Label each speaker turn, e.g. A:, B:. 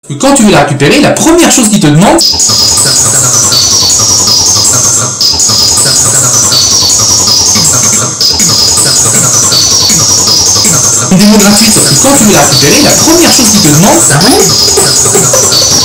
A: que quand tu veux la récupérer, la première chose qu'il te demande, une démo gratuite, sauf que quand tu veux la récupérer, la première chose qu'il te demande, ça